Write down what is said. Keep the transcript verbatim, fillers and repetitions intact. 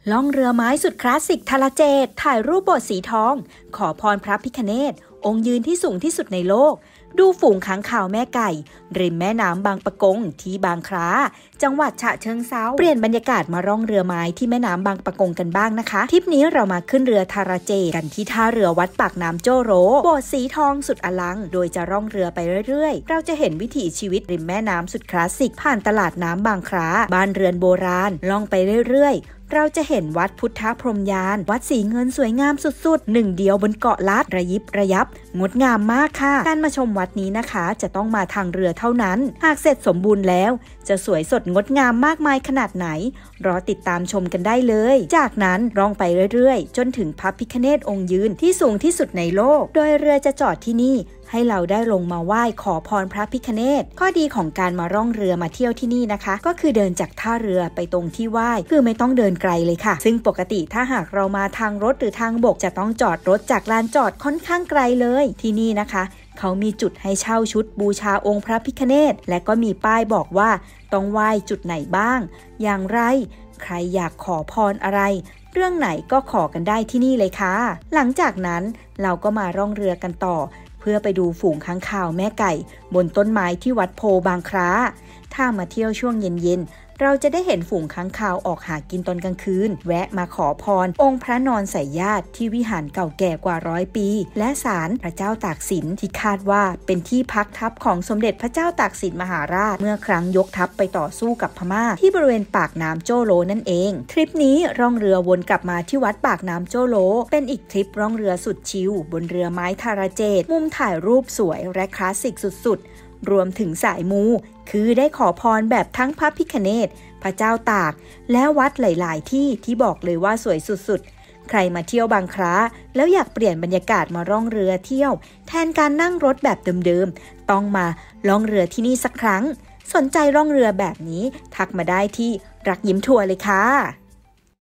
ล่องเรือไม้สุดคลาสสิกทาราเจดถ่ายรูปโบสถ์สีทองขอพรพระพิฆเนศองค์ยืนที่สูงที่สุดในโลกดูฝูงค้างคาวแม่ไก่ริมแม่น้ำบางปะกงที่บางคล้าจังหวัดฉะเชิงเทราเปลี่ยนบรรยากาศมาร่องเรือไม้ที่แม่น้ำบางปะกงกันบ้างนะคะทริปนี้เรามาขึ้นเรือทาราเจดกันที่ท่าเรือวัดปากน้ำโจโรโบสถ์สีทองสุดอลังโดยจะร่องเรือไปเรื่อยๆเราจะเห็นวิถีชีวิตริมแม่น้ำสุดคลาสสิกผ่านตลาดน้ำบางคล้าบ้านเรือนโบราณล่องไปเรื่อยๆเราจะเห็นวัดพุทธพรหมยานวัดสีเงินสวยงามสุดๆหนึ่งเดียวบนเกาะลัดระยิบระยับงดงามมากค่ะการมาชมวัดนี้นะคะจะต้องมาทางเรือเท่านั้นหากเสร็จสมบูรณ์แล้วจะสวยสดงดงามมากมายขนาดไหนรอติดตามชมกันได้เลยจากนั้นล่องไปเรื่อยๆจนถึงพระพิฆเนศองค์ยืนที่สูงที่สุดในโลกโดยเรือจะจอดที่นี่ให้เราได้ลงมาไหว้ขอพรพระพิฆเนศข้อดีของการมาร่องเรือมาเที่ยวที่นี่นะคะก็คือเดินจากท่าเรือไปตรงที่ไหว้คือไม่ต้องเดินไกลเลยค่ะซึ่งปกติถ้าหากเรามาทางรถหรือทางบกจะต้องจอดรถจากลานจอดค่อนข้างไกลเลยที่นี่นะคะเขามีจุดให้เช่าชุดบูชาองค์พระพิฆเนศและก็มีป้ายบอกว่าต้องไหว้จุดไหนบ้างอย่างไรใครอยากขอพรอะไรเรื่องไหนก็ขอกันได้ที่นี่เลยค่ะหลังจากนั้นเราก็มาร่องเรือกันต่อเพื่อไปดูฝูงค้างคาวแม่ไก่บนต้นไม้ที่วัดโพบางคล้าถ้ามาเที่ยวช่วงเย็นๆเราจะได้เห็นฝูงค้างคาวออกหากินตอนกลางคืนแวะมาขอพรองค์พระนอนสายญาติที่วิหารเก่าแก่กว่าร้อยปีและศาลพระเจ้าตากสินที่คาดว่าเป็นที่พักทัพของสมเด็จพระเจ้าตากสินมหาราชเมื่อครั้งยกทัพไปต่อสู้กับพม่าที่บริเวณปากน้ำโจโลนั่นเองทริปนี้ร่องเรือวนกลับมาที่วัดปากน้ำโจโลเป็นอีกทริปร่องเรือสุดชิลบนเรือไม้ทาราเจดมุมถ่ายรูปสวยและคลาสสิกสุดๆรวมถึงสายมูคือได้ขอพรแบบทั้งพระพิฆเนศพระเจ้าตากและวัดหลายๆที่ที่บอกเลยว่าสวยสุดๆใครมาเที่ยวบางคล้าแล้วอยากเปลี่ยนบรรยากาศมาร่องเรือเที่ยวแทนการนั่งรถแบบเดิมๆต้องมาล่องเรือที่นี่สักครั้งสนใจล่องเรือแบบนี้ทักมาได้ที่รักยิ้มทัวร์เลยค่ะ